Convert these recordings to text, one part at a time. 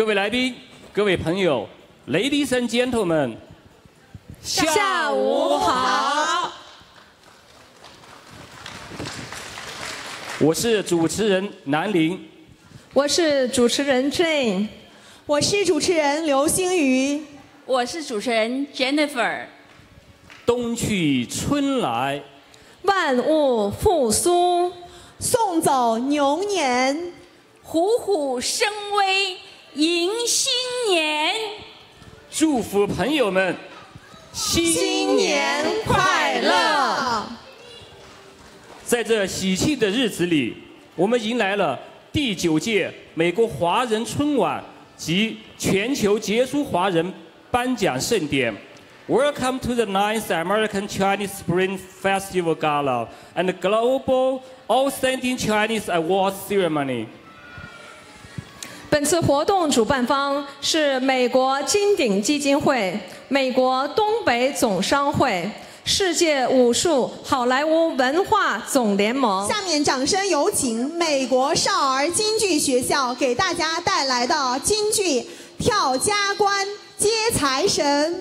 各位来宾、各位朋友 ，Ladies and Gentlemen， 下午好。 我是主持人南林， 我是主持人 Jane， 我是主持人刘星宇， 我是主持人 Jennifer。 冬去春来， 万物复苏， 送走牛年， 虎虎生威，迎新年。 祝福朋友们新年快乐！ 在这喜庆的日子里，我们迎来了第9届美国华人春晚及全球杰出华人颁奖盛典。Welcome to the 9th American Chinese Spring Festival Gala and the Global Outstanding Chinese Awards Ceremony. 本次活动主办方是美国金鼎基金会、美国东北总商会、世界武术好莱坞文化总联盟。 下面掌声有请美国少儿京剧学校给大家带来的京剧《跳家关接财神》。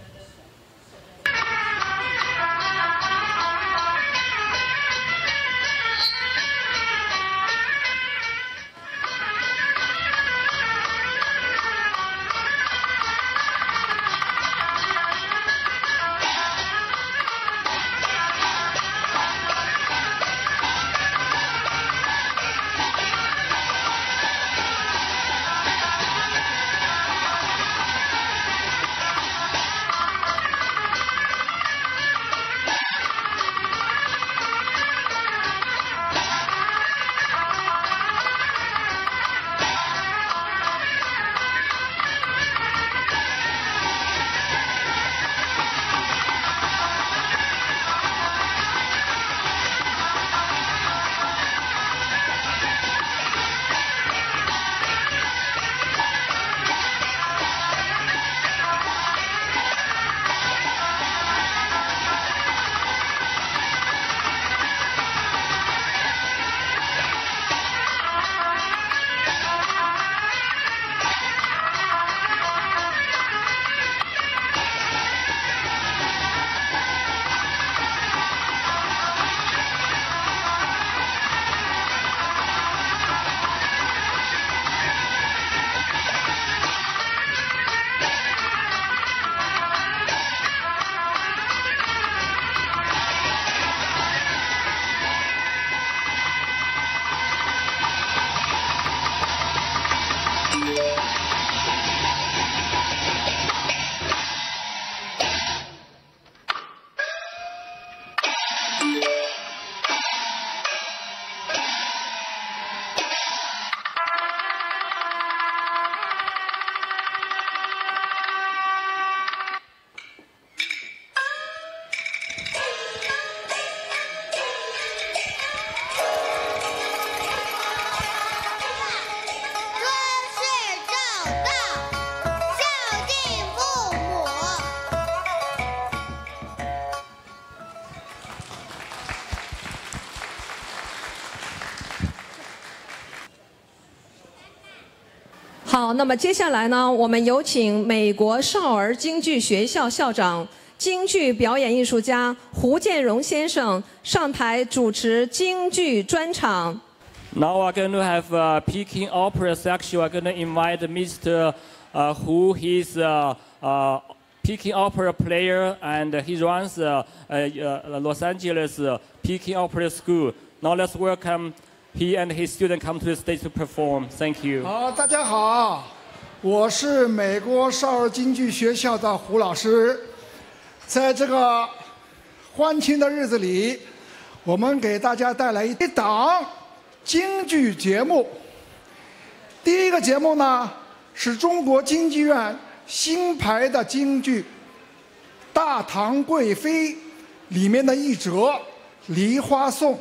好，那么接下来呢，我们有请美国少儿京剧学校校长、京剧表演艺术家胡建荣先生上台主持京剧专场。 Now we're going to have a Peking Opera section. We're going to invite Mr. Hu. He's a Peking Opera player and he runs Los Angeles Peking Opera School. Now let's welcome he and his student come to the stage to perform. Thank you. 好，大家好，我是美国少儿京剧学校的胡老师。在这个欢庆的日子里，我们给大家带来一档京剧节目。第一个节目呢，是中国京剧院新排的京剧《大唐贵妃》里面的一折《梨花颂》。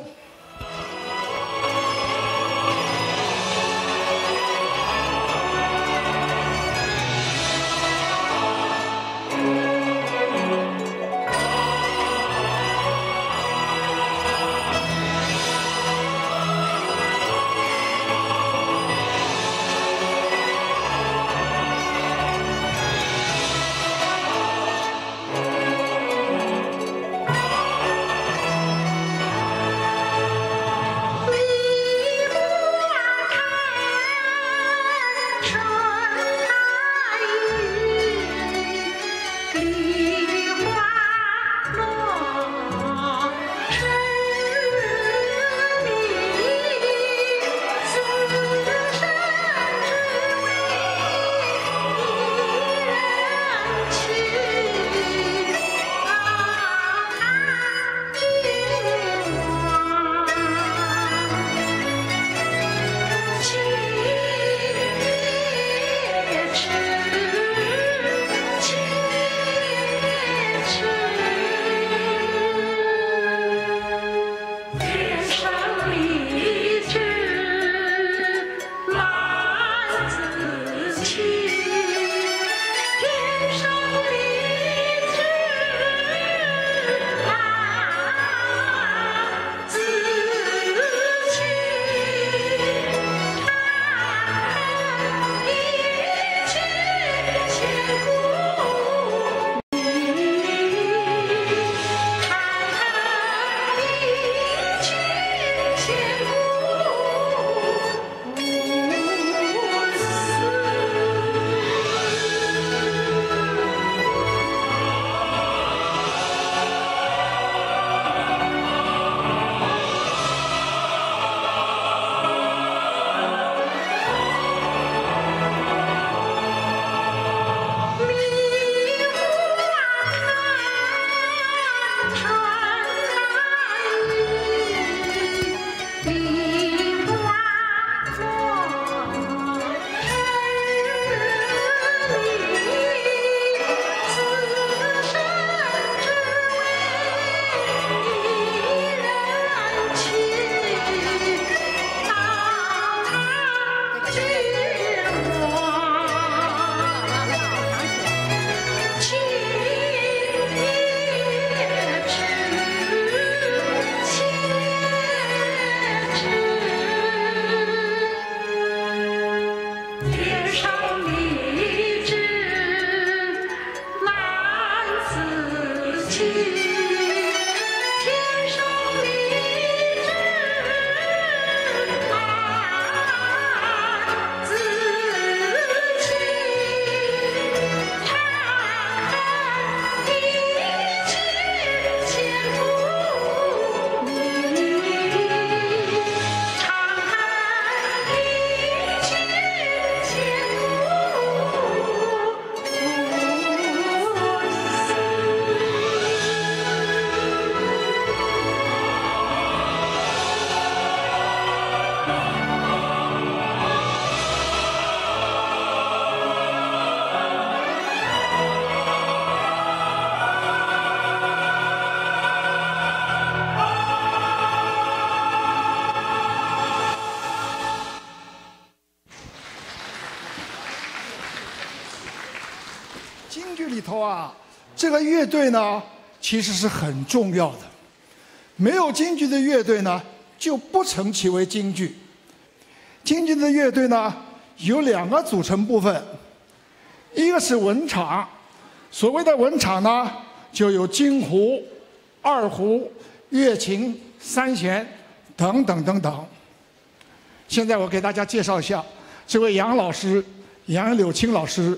里头啊，这个乐队呢，其实是很重要的。没有京剧的乐队呢，就不成其为京剧。京剧的乐队呢，有2个组成部分，一个是文场，所谓的文场呢，就有京胡、二胡、乐琴、三弦等等等等。现在我给大家介绍一下这位杨老师，杨柳青老师。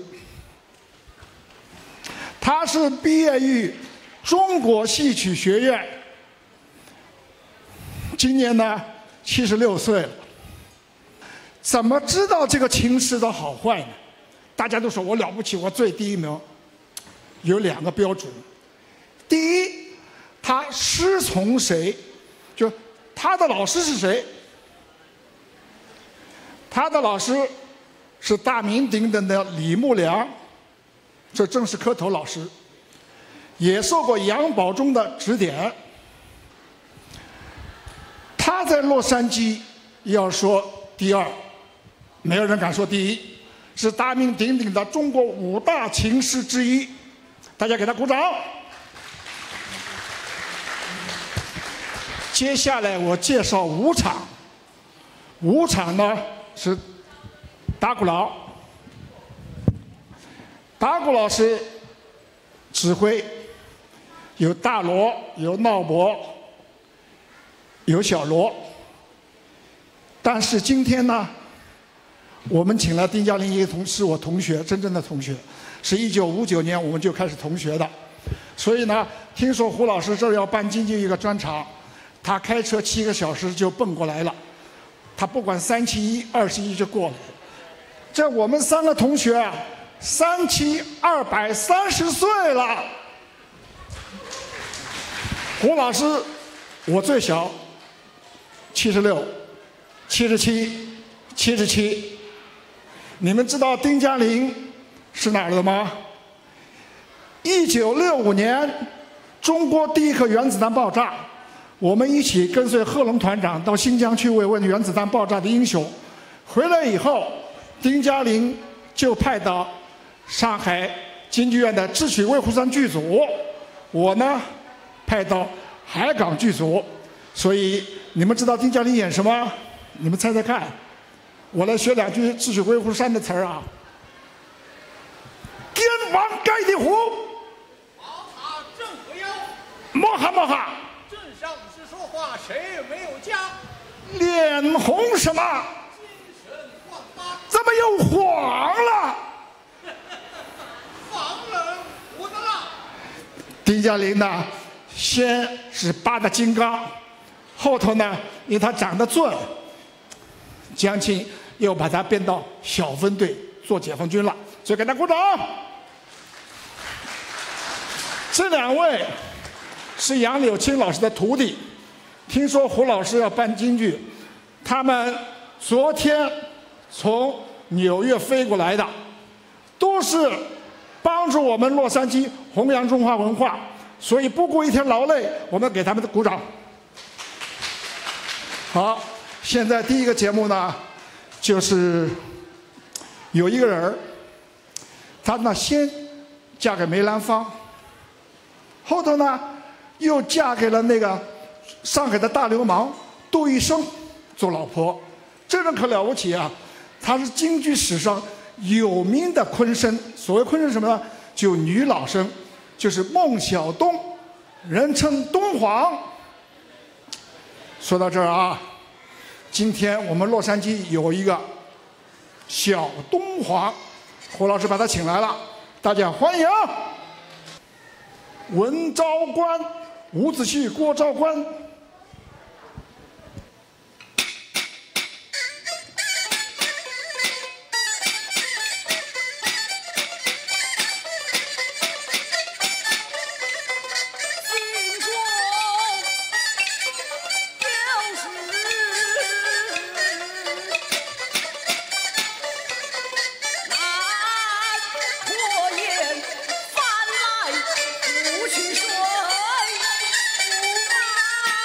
他是毕业于中国戏曲学院，今年呢76岁了。怎么知道这个琴师的好坏呢？大家都说我了不起，我最第一名。有2个标准：第一，他师从谁，就他的老师是谁。他的老师是大名鼎鼎的李木良，这正是磕头老师，也受过杨宝忠的指点。他在洛杉矶要说第2，没有人敢说第1，是大名鼎鼎的中国5大琴师之一。大家给他鼓掌。接下来我介绍武场。武场呢是打鼓佬，打鼓老师指挥有大锣，有闹钹，有小锣。但是今天呢，我们请了丁嘉玲一个是我同学，真正的同学，是1959年我们就开始同学的。所以呢，听说胡老师这儿要办京剧一个专场，他开车7个小时就奔过来了。他不管371、21就过来了。这我们3个同学啊，37230岁了。胡老师，我最小，76、77、77。你们知道丁嘉玲是哪儿的吗？1965年，中国第1颗原子弹爆炸，我们一起跟随贺龙团长到新疆去慰问原子弹爆炸的英雄。回来以后，丁嘉玲就派到上海京剧院的智取威虎山剧组，我呢派到海港剧组。所以你们知道丁嘉玲演什么？你们猜猜看。我来学2句智取威虎山的词儿啊。天王盖地虎， 宝塔镇河妖， 摸哈摸哈， 镇上武士说话谁也没有家， 脸红什么？ 精神焕发， 怎么又黄了？ 防人无的辣。 丁嘉玲呢，先是8的金刚，后头呢，因为他长得俊，江青又把他编到小分队做解放军了，所以给他鼓掌。这2位是杨柳青老师的徒弟，听说胡老师要办京剧，他们昨天从纽约飞过来的，都是帮助我们洛杉矶弘扬中华文化，所以不顾一天劳累，我们给他们的鼓掌。好，现在第1个节目呢，就是有一个人儿，她呢先嫁给梅兰芳，后头呢又嫁给了那个上海的大流氓杜玉生做老婆。这人可了不起啊，她是京剧史上有名的昆生。所谓昆生什么呢？就女老生，就是孟小冬，人称冬黄。说到这儿啊，今天我们洛杉矶有一个小冬黄，胡老师把他请来了，大家欢迎。文昭关，伍子胥、郭昭关。 火焰翻来不去水，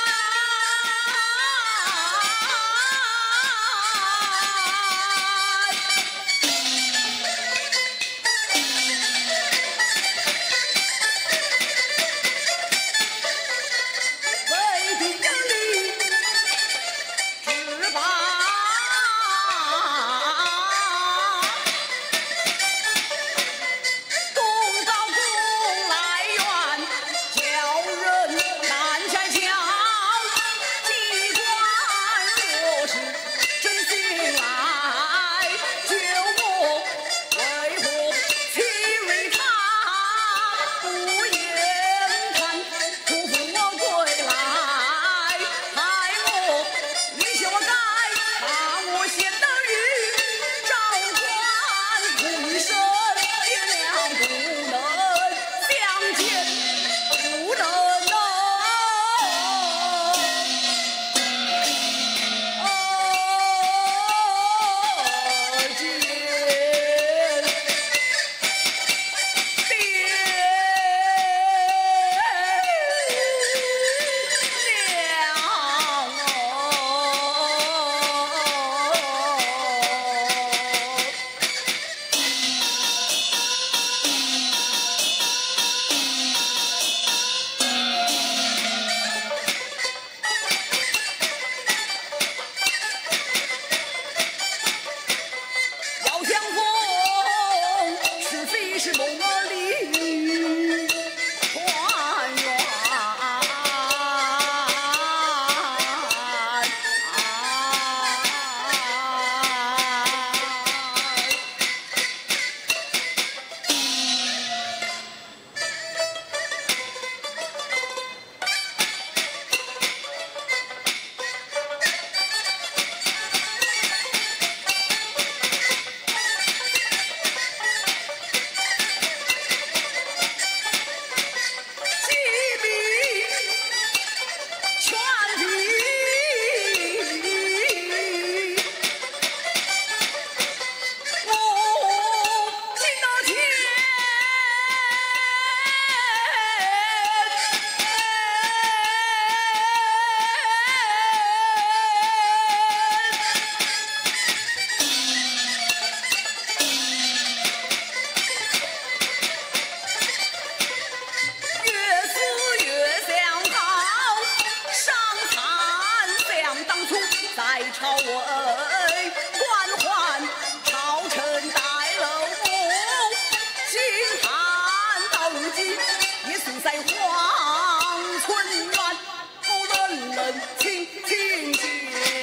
来朝问，官宦朝臣戴楼幕，惊叹斗鸡一宿在黄村园，不论人情情讲。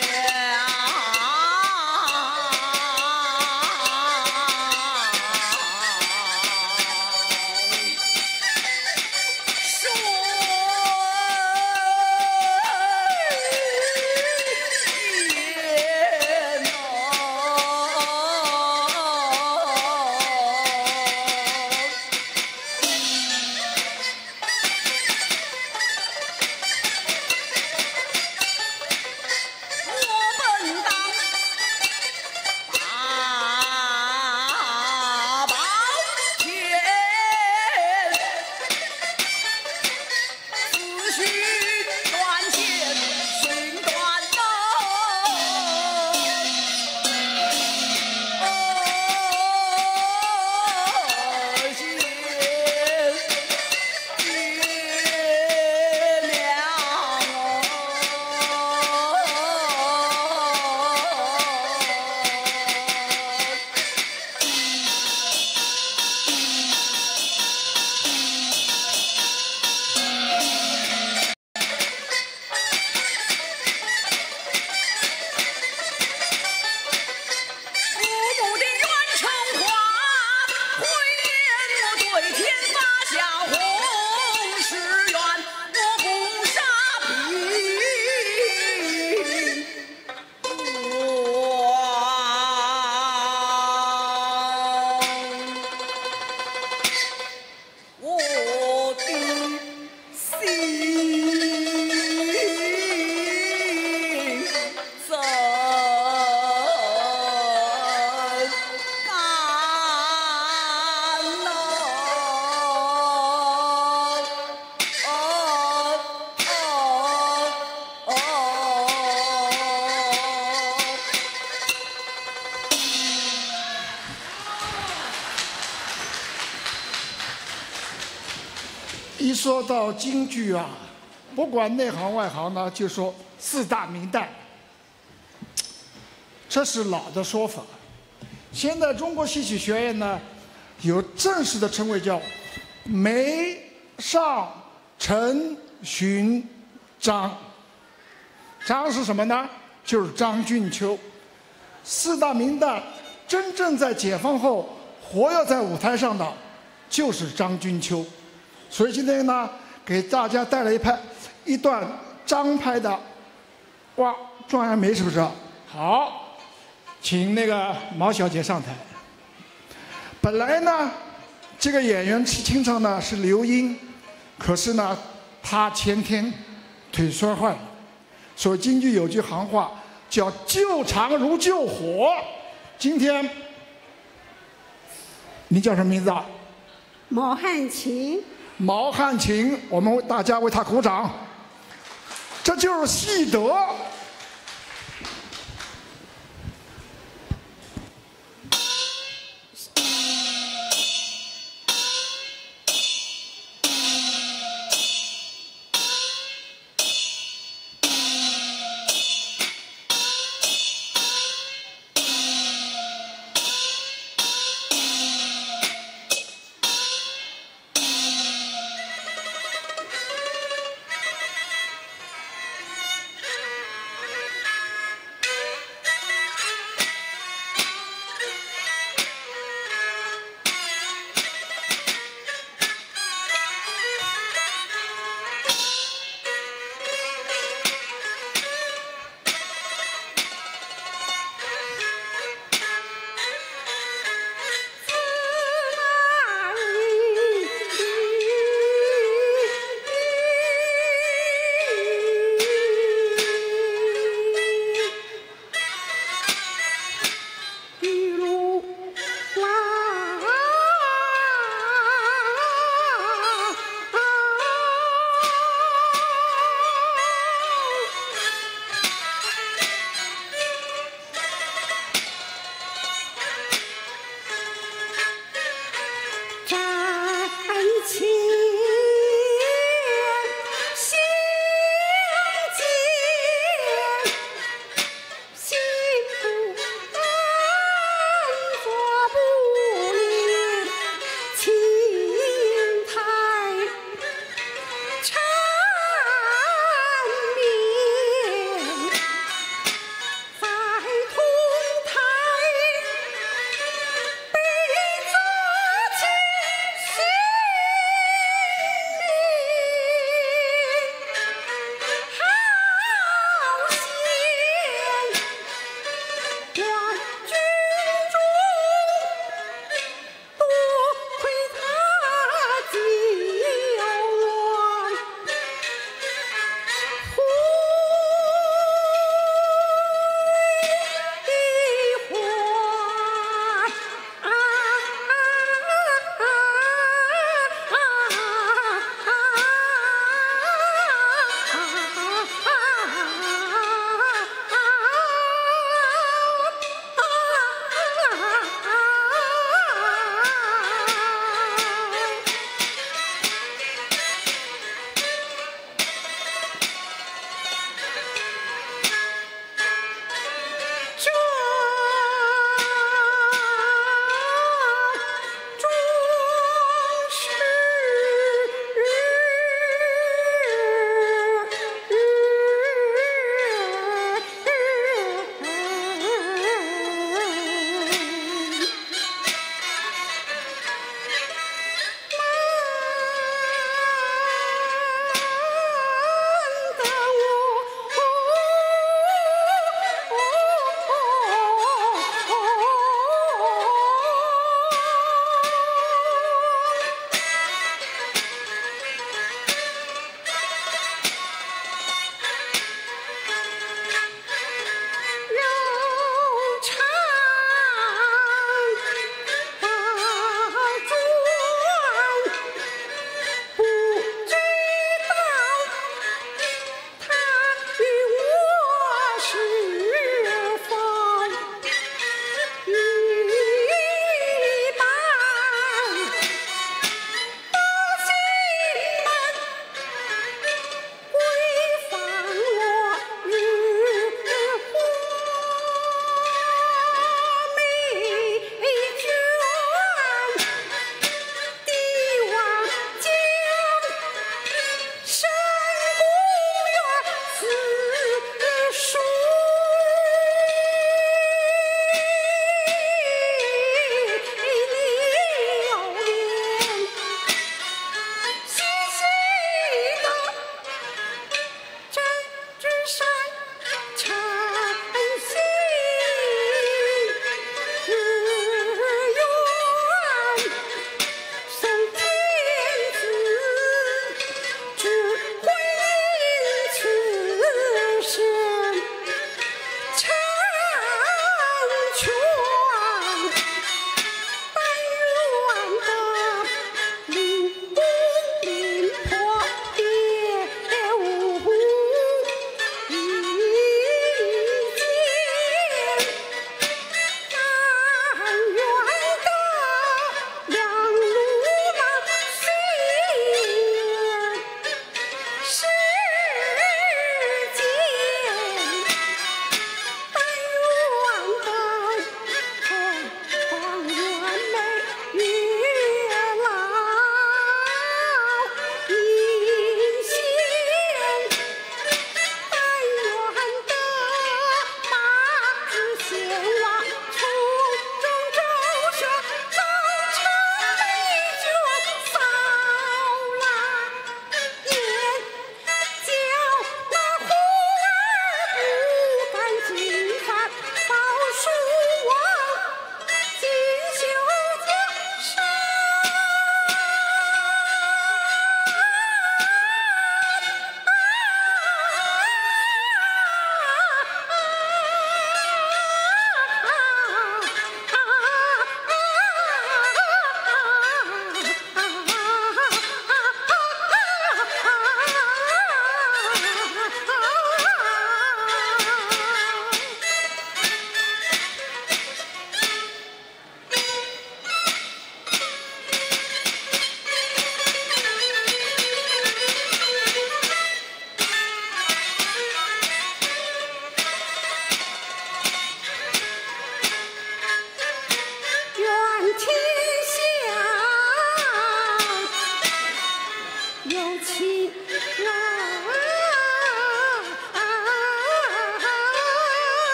一说到京剧啊，不管内行外行呢，就说四大名旦，这是老的说法。现在中国戏曲学院呢，有正式的称谓叫梅、尚、陈、荀、张。张是什么呢？就是张君秋。四大名旦真正在解放后活跃在舞台上的，就是张君秋。所以今天呢，给大家带来一段张拍的，哇，状元梅是不是？好，请那个毛小姐上台。本来呢，这个演员清唱呢是刘英，可是呢，她前天腿摔坏了，所以京剧有句行话叫“救长如救火”。今天，你叫什么名字啊？ 毛汉琴。 毛汉琴，我们大家为他鼓掌。这就是戏德。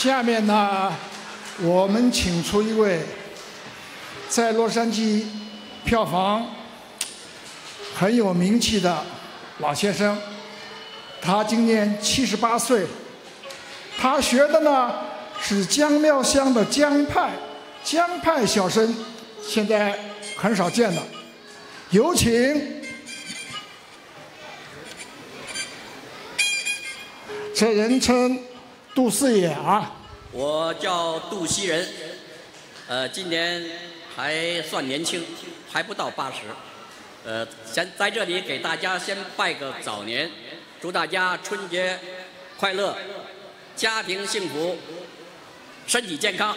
下面呢，我们请出一位在洛杉矶票房很有名气的老先生，他今年78岁，他学的呢是江庙乡的江派小生，现在很少见了。有请这人称杜四爷啊。 我叫杜锡仁，今年还算年轻，还不到80。先在这里给大家先拜个早年，祝大家春节快乐，家庭幸福，身体健康。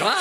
双。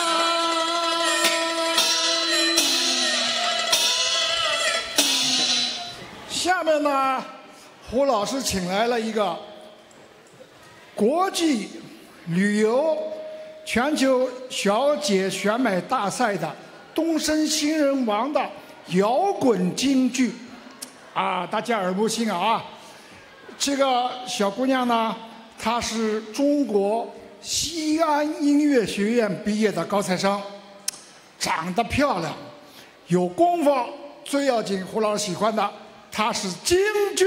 下面呢，胡老师请来了一个国际旅游全球小姐选美大赛的东森新人王的摇滚京剧，啊，大家耳目新啊！这个小姑娘呢，她是中国西安音乐学院毕业的高材生，长得漂亮，有功夫，最要紧，胡老师喜欢的，她是京剧。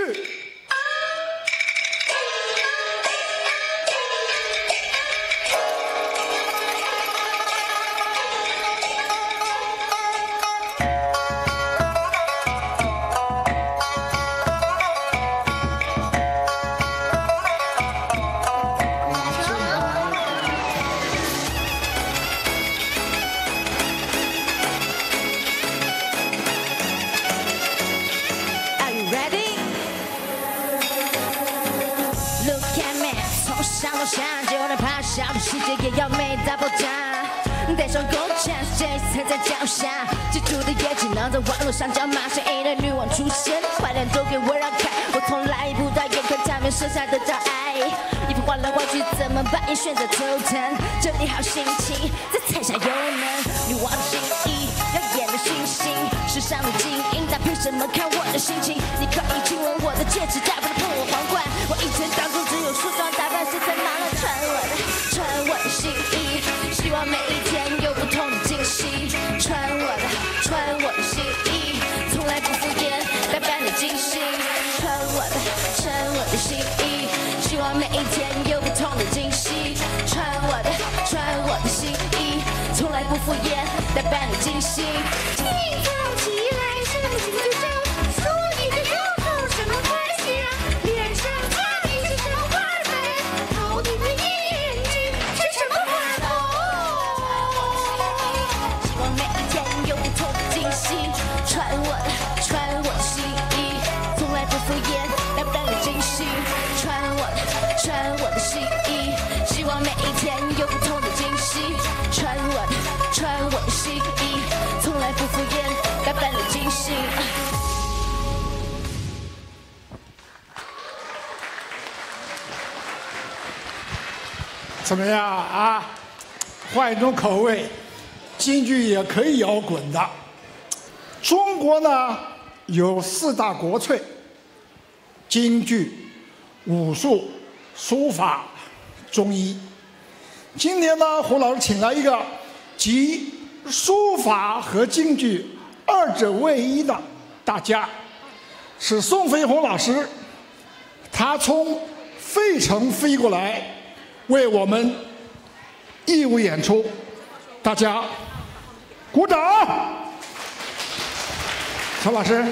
世界也要美到爆炸，带上狗枪，谁踩在脚下？记住的也只能在网络上叫骂。谁的女王出现，快点都给我让开！我从来不打眼看他们设下的障碍，衣服换来换去怎么办？也选择头疼，这里好心情，在台下有能。女王的心意，耀眼的星星，时尚的精英，搭配什么看我的心情？你可以亲吻我的戒指，大不了碰我皇冠。我一天当中只有梳妆打扮，谁在忙了穿我的心意，希望每一天有不同的惊喜。穿我的心意，从来不敷衍，打扮的精心。穿我的心意，希望每一天有不同的惊喜。穿我的心意，从来不敷衍，打扮的精心。清早起来是不是就这样？梳一个油头什么关系啊？脸上擦一些什么花粉？头顶的眼睛是什么花筒？希望每一天有不同的惊喜。穿我的心意，从来不敷衍，打扮的精心。穿我的心意，希望每一天有不同的惊喜。穿我的心意，从来不敷衍，打扮的精心。 怎么样啊？换一种口味，京剧也可以摇滚的。中国呢有4大国粹：京剧、武术、书法、中医。今年呢，胡老师请来一个集书法和京剧2者为一的大家，是宋飞鸿老师，他从费城飞过来为我们义务演出，大家鼓掌。曹老师。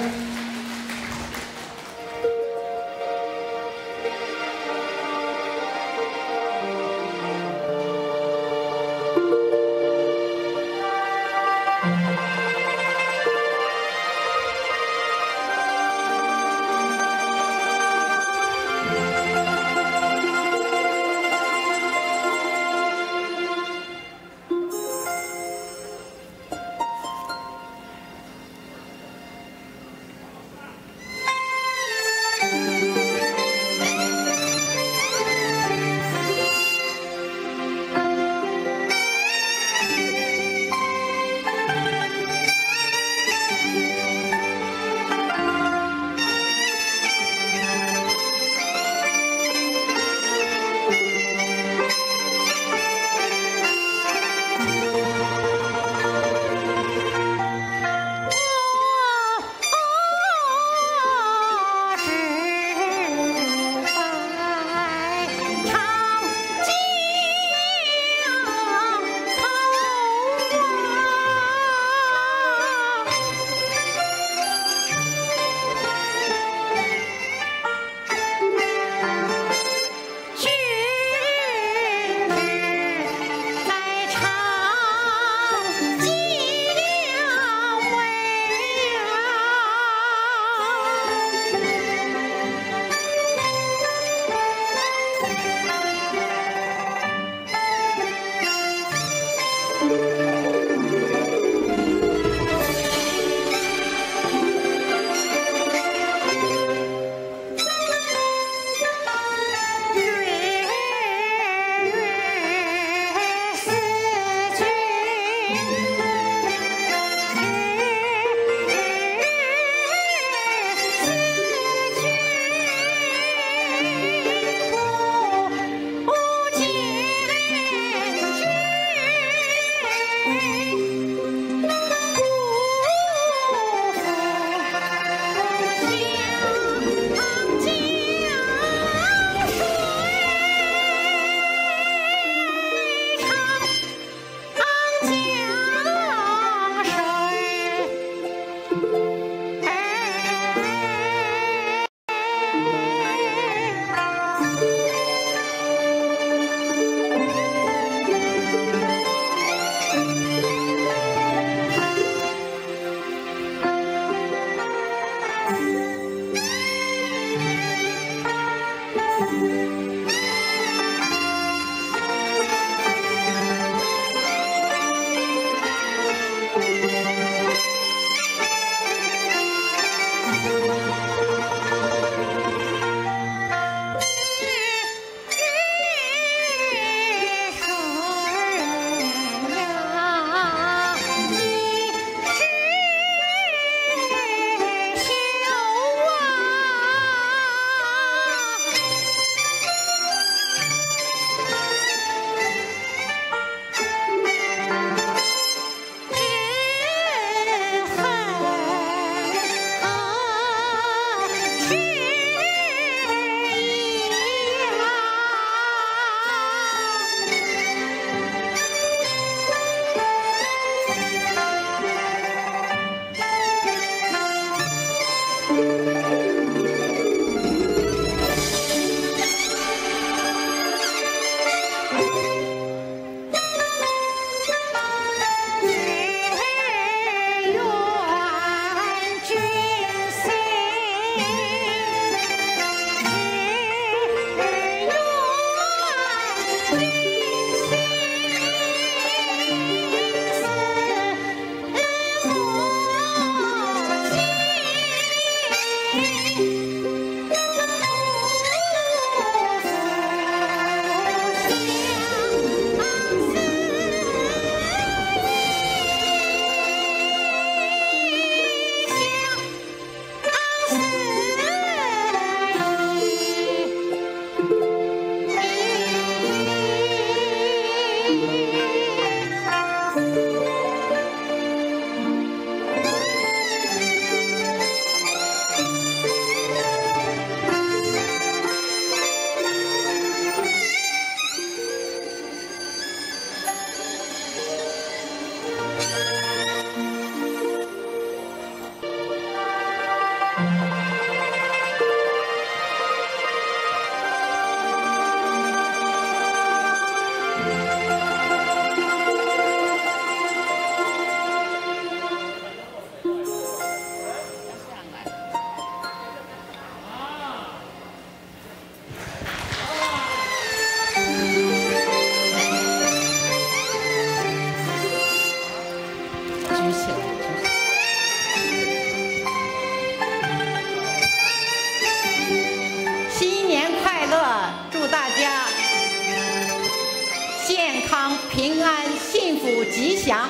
平安、幸福、吉祥。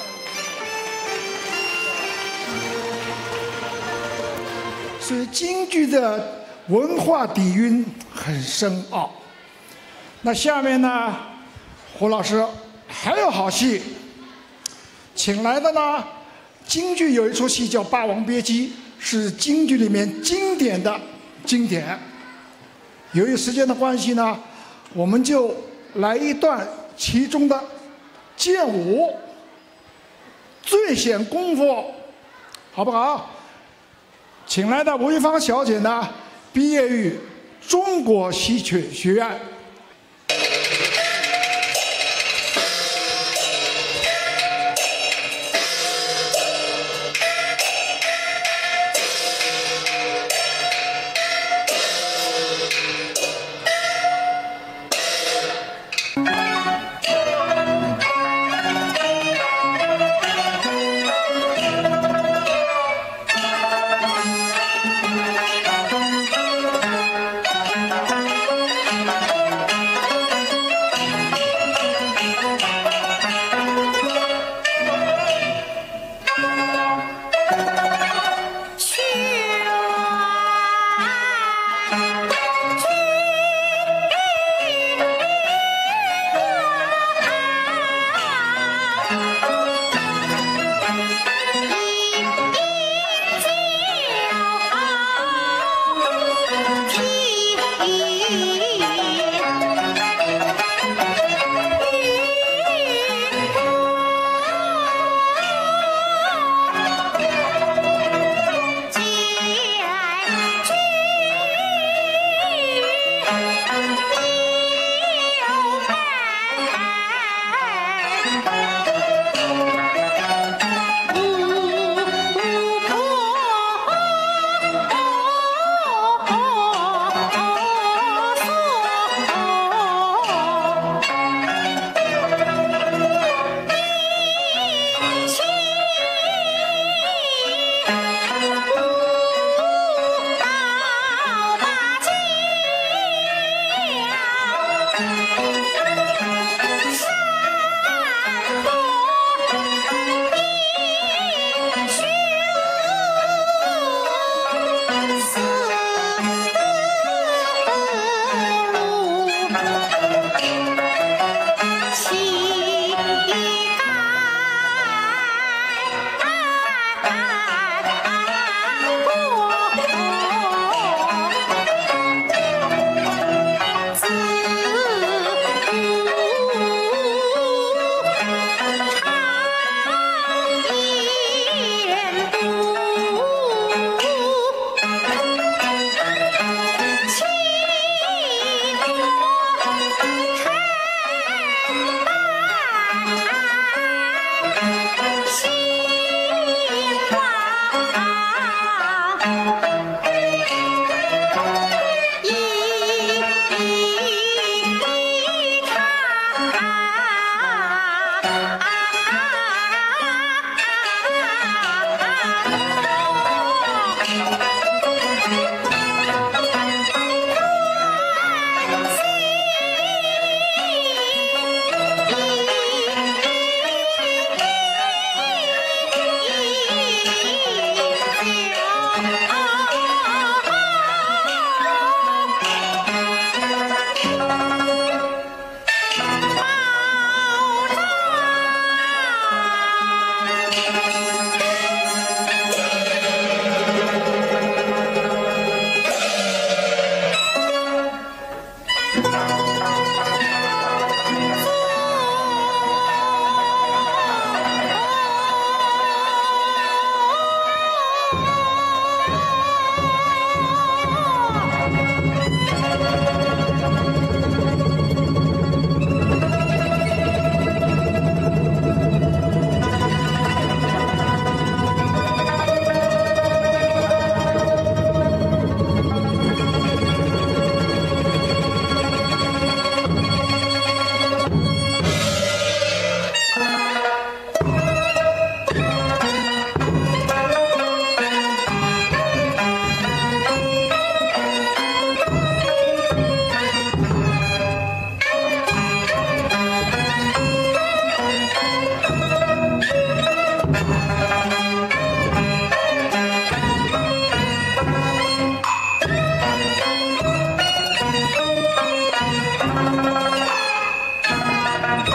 所以京剧的文化底蕴很深奥。那下面呢，胡老师还有好戏，请来的呢，京剧有一出戏叫《霸王别姬》，是京剧里面经典的经典。由于时间的关系呢，我们就来一段其中的剑舞，最显功夫，好不好？请来的吴玉芳小姐呢，毕业于中国戏曲学院。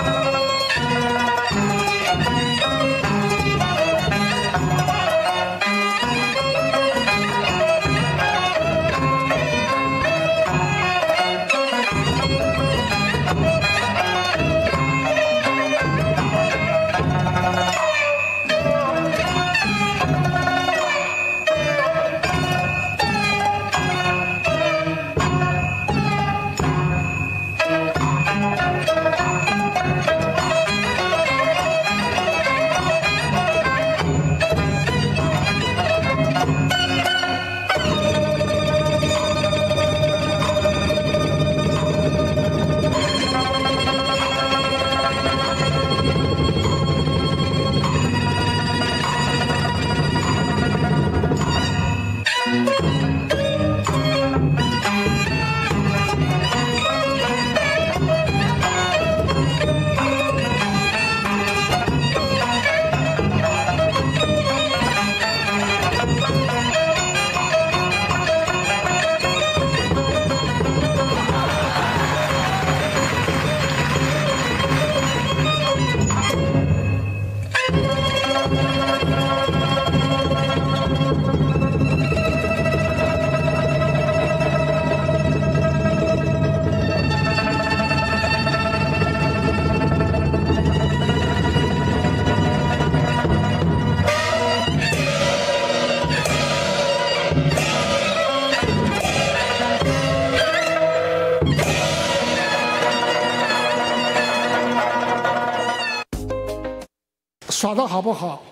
耍得好不好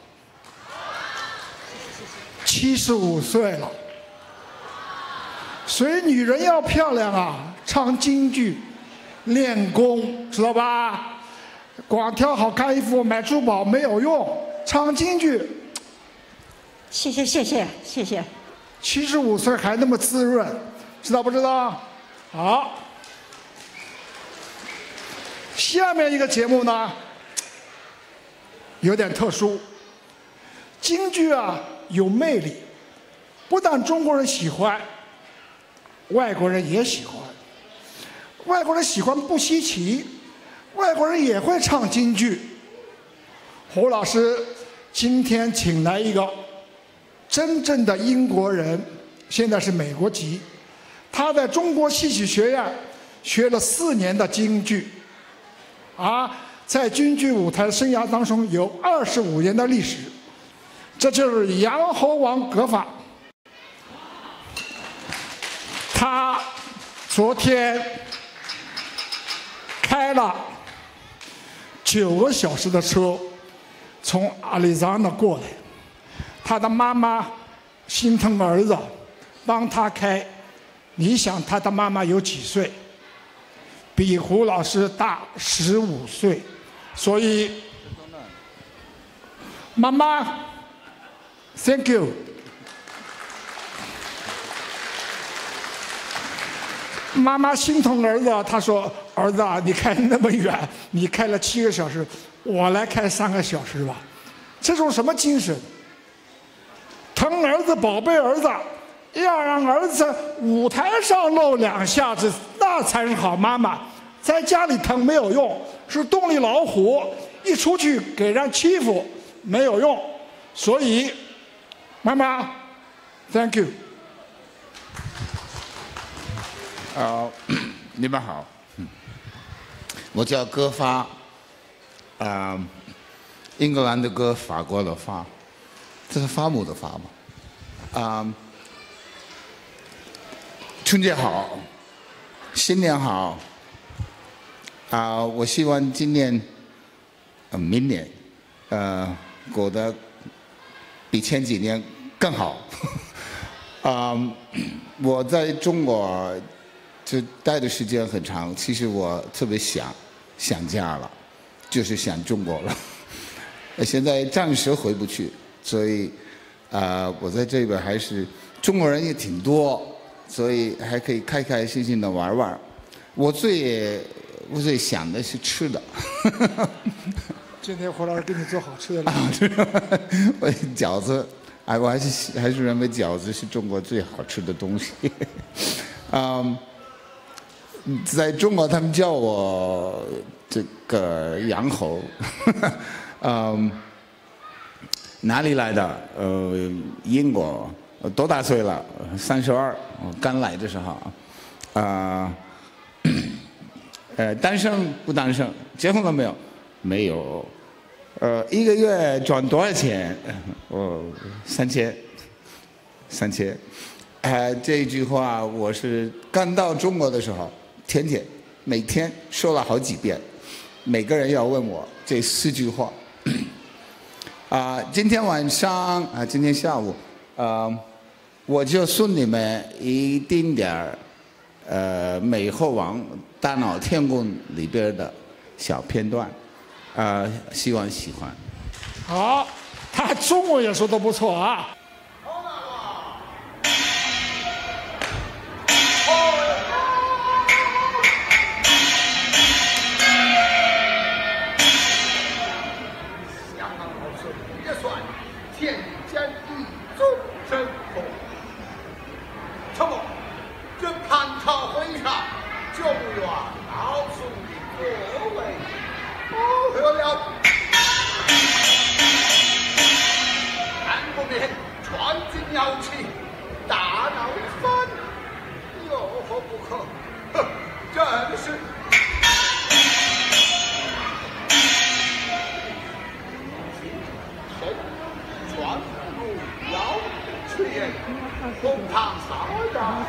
？75岁了，所以女人要漂亮啊，唱京剧，练功，知道吧？光挑好看衣服、买珠宝没有用，唱京剧。 谢谢。 75岁还那么滋润，知道不知道？好，下面一个节目呢，有点特殊。京剧啊有魅力，不但中国人喜欢，外国人也喜欢。外国人喜欢不稀奇，外国人也会唱京剧。胡老师今天请来一个真正的英国人，现在是美国籍，他在中国戏曲学院学了4年的京剧，在京剧舞台生涯当中有25年的历史，这就是杨侯王葛法。他昨天开了9个小时的车，从阿里桑那过来。他的妈妈心疼儿子，帮他开。你想他的妈妈有几岁？比胡老师大15岁，所以妈妈 ，Thank you。妈妈心疼儿子，她说：“儿子啊，你开那么远，你开了7个小时，我来开3个小时吧。”这种什么精神？疼儿子，宝贝儿子，要让儿子舞台上露2下子，那才是好妈妈。在家里疼没有用，是动力老虎，一出去给人欺负没有用。所以，妈妈 ，Thank you。 你们好，我叫戈发，英格兰的戈，法国的发。这是发母的发嘛？春节好，新年好。我希望今年、明年，过得比前几年更好。我在中国就待的时间很长，其实我特别想家了，就是想中国了。现在暂时回不去。所以，我在这边还是中国人也挺多，所以还可以开开心心的玩玩。我最想的是吃的。 今天胡老师给你做好吃的了。 我饺子，我还是认为饺子是中国最好吃的东西。在中国，他们叫我这个杨侯，哪里来的？英国，多大岁了？32，刚来的时候，单身不单身？结婚了没有？没有。一个月赚多少钱？3000。这句话我是刚到中国的时候，每天说了好几遍，每个人要问我这4句话。今天晚上今天下午，我就送你们一丁点儿美猴王大闹天宫里边的小片段，希望喜欢。 好，他中文也说得不错啊。 天将一终身后，陈某，这蟠桃会上就不愿老兄的座位，喝了。看不面传进妖气，大闹一番，有何不可？哼，真是。传不入妖之言，公堂杀人。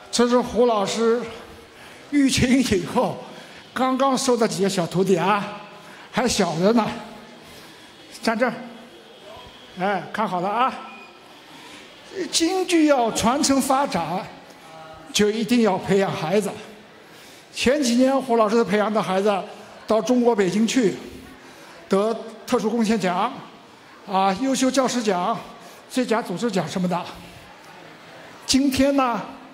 这是胡老师疫情以后刚刚收的几个小徒弟啊，还小着呢。站这儿，哎，看好了啊！京剧要传承发展，就一定要培养孩子。前几年胡老师培养的孩子到中国北京去，得特殊贡献奖，啊，优秀教师奖、最佳组织奖什么的。今天呢，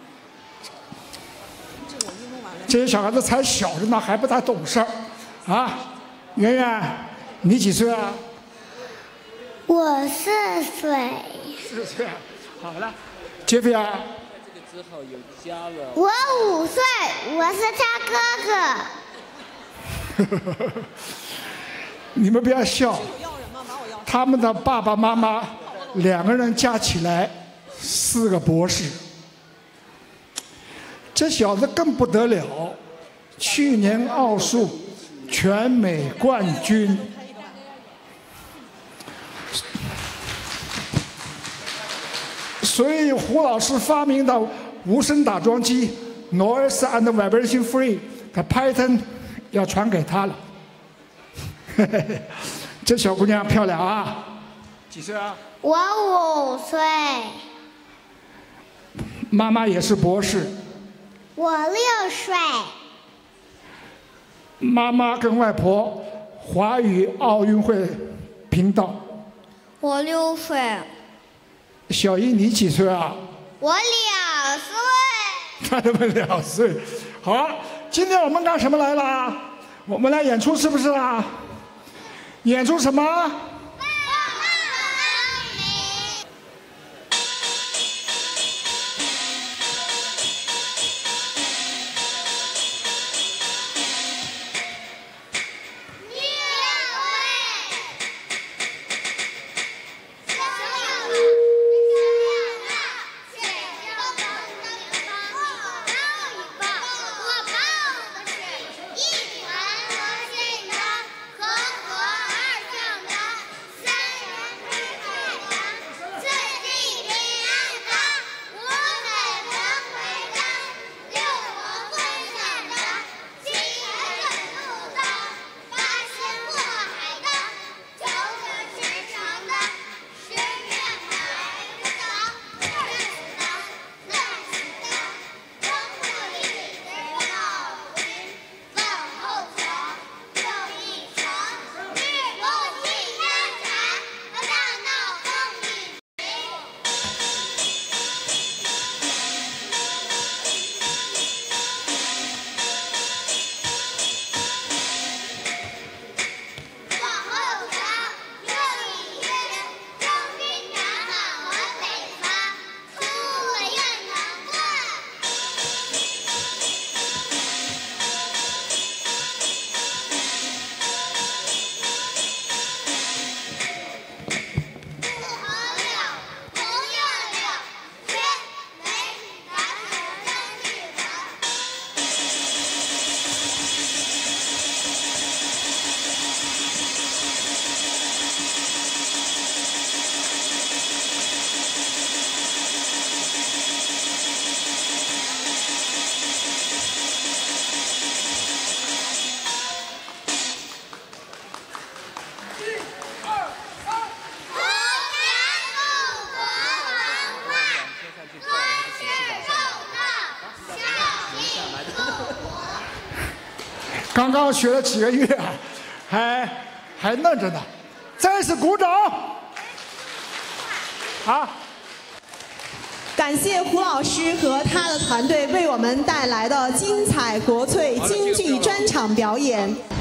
这些小孩子才小着呢，还不太懂事儿，啊，圆圆，你几岁啊？ 我4岁。 4岁，好了，杰菲啊。 这个之后有加了。 我5岁，我是他哥哥。 你们不要笑，他们的爸爸妈妈2个人加起来4个博士。这小子更不得了，去年奥数全美冠军。所以胡老师发明的无声打桩机 （Noise and Vibration Free） 的 patent 要传给他了。这小姑娘漂亮啊！几岁啊？ 我5岁。 妈妈也是博士。 我6岁。 妈妈跟外婆华语奥运会频道。 我6岁。 小姨，你几岁啊？ 我2岁。 他们2岁。好，今天我们干什么来了？我们来演出是不是啊？演出什么？刚刚学了几个月，还嫩着呢，再次鼓掌。好， 感谢胡老师和他的团队为我们带来的精彩国粹京剧专场表演。